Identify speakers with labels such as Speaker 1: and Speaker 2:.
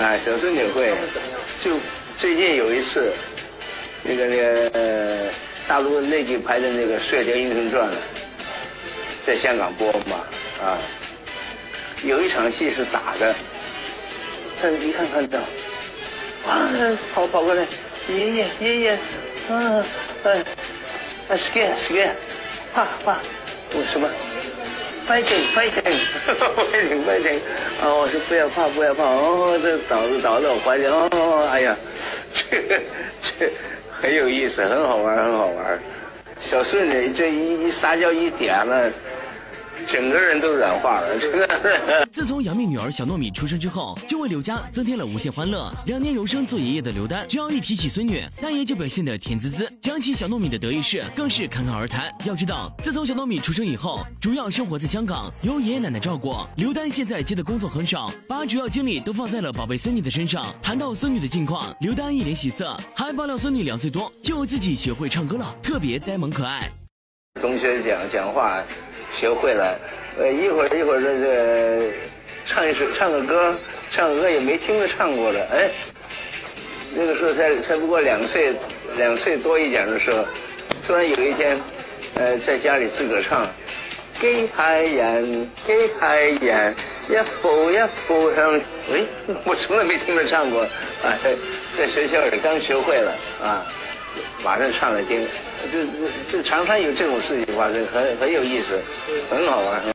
Speaker 1: 啊，小孙女会。就最近有一次，那个大陆内地拍的那个《射雕英雄传》，在香港播嘛，啊，有一场戏是打的，他一看到，啊，跑过来，爷爷，啊，scared，怕，我什么？fighting， 我说不要怕，这倒到我怀里，哎呀，这很有意思，很好玩。小孙女这一撒娇一点了，整个人都软化了。
Speaker 2: 自从杨幂女儿小糯米出生之后，就为刘家增添了无限欢乐。2年荣升做爷爷的刘丹，只要一提起孙女，大爷就表现得甜滋滋。讲起小糯米的得意事，更是侃侃而谈。要知道，自从小糯米出生以后，主要生活在香港，由爷爷奶奶照顾。刘丹现在接的工作很少，把主要精力都放在了宝贝孙女的身上。谈到孙女的近况，刘丹一脸喜色，还爆料孙女2岁多就自己学会唱歌了，特别呆萌可爱。
Speaker 1: 同学讲话学会了，一会儿这个唱个歌也没听着唱过的，哎，那个时候才不过2岁多一点的时候，突然有一天，在家里自个儿唱，给海人，一步向，喂，我从来没听着唱过，啊，在学校里刚学会了啊，马上唱了听，这常常有这种事情发生，很有意思，很好玩。